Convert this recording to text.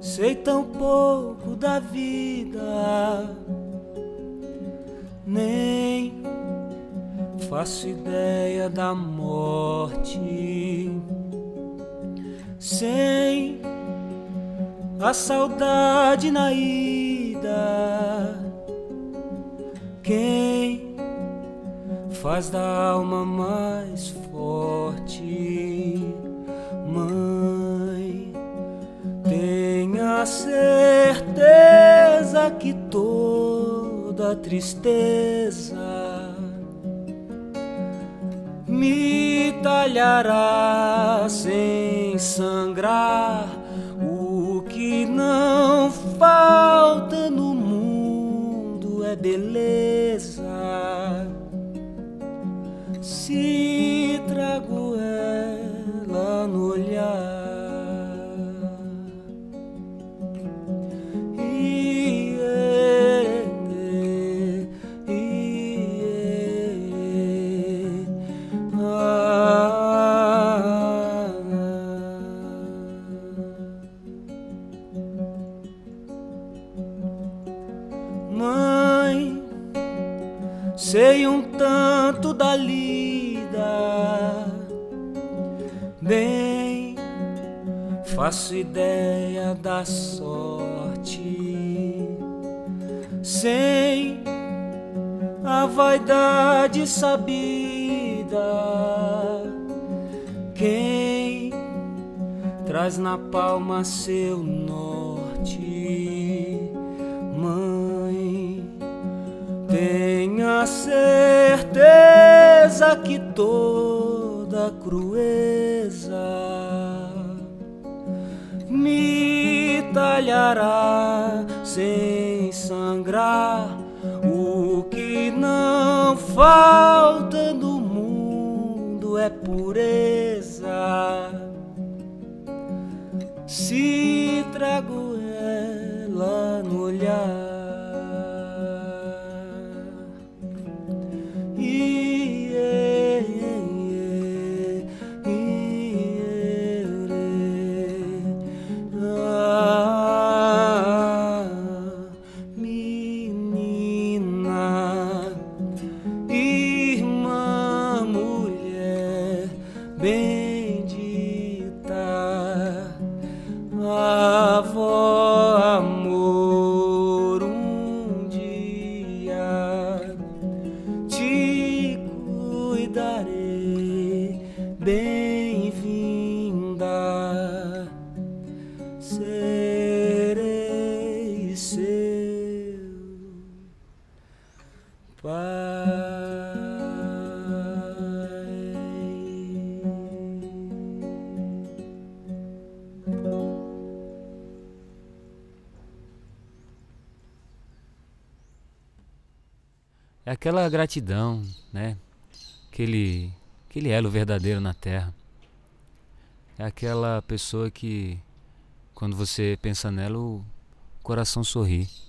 Sei tão pouco da vida, nem faço ideia da morte. Sem a saudade na ida, quem faz da alma mais forte? Mãe, tenha certeza que toda tristeza me talhará sem sangrar. O que não falta no mundo é beleza. Se trago ela no olhar, mãe, sei um tanto da lida, bem faço ideia da sorte, sem a vaidade sabida, quem traz na palma seu norte? Mãe, tenha certeza que toda crueza me talhará sem sangrar. O que não falta no mundo é pureza. Se trago ela no olhar, menina, irmã, mulher bendita, avó, amor, um dia te cuidarei. Bem-vinda, serei seu pai. É aquela gratidão, né? Aquele elo verdadeiro na terra. É aquela pessoa que, quando você pensa nela, o coração sorri.